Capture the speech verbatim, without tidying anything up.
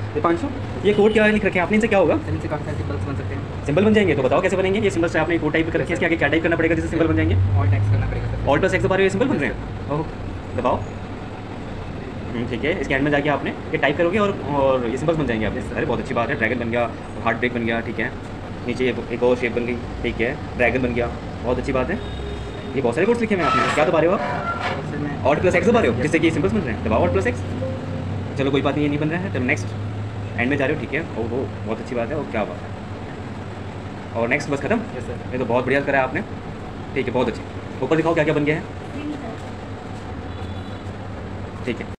दीपांशु, ये कोड क्या लिख रखे हैं आपने, इनसे क्या होगा? इनसे काफ़ी सारे सिंबल्स बन सकते हैं। सिंबल बन जाएंगे? तो बताओ कैसे बनेंगे ये सिंबल्स? आपने कोड टाइप कर रखे हैं, इसके आगे क्या टाइप करना पड़ेगा जिससे सिंबल बन जाएंगे? ऑल्ट एक्स करना पड़ेगा सर। ऑल्ट प्लस एक्स दबा रहे हो, ये सिंबल बन रहे हैं? ओह, दबाओ। हम्म, ठीक है, इसके एंड में जाके आपने ये टाइप करोगे और और ये सिंबल्स बन जाएंगे आपने। अरे बहुत अच्छी बात है, ड्रैगन बन गया, हार्ट ब्रेक बन गया, ठीक है। नीचे एक एक और शेप बन गई, ठीक है, ड्रैगन बन गया, बहुत अच्छी बात है। ये बहुत सारे कोड्स लिखे हुए हैं आपने, क्या दबा रहे हो आप? उससे मैं ऑल्ट प्लस एक्स दबा रहे हो जिससे कि सिंबल्स बन रहे हैं, दबाओ ऑल्ट प्लस एक्स। चलो कोई बात नहीं, ये नहीं बन रहा है, तो नेक्स्ट एंड में जा रहे हो, ठीक है। ओह हो, बहुत अच्छी बात है, और क्या बात है। और नेक्स्ट बस खत्म? Yes sir. ये तो बहुत बढ़िया करा है आपने, ठीक है, बहुत अच्छी। ऊपर दिखाओ क्या क्या बन गया है, ठीक है।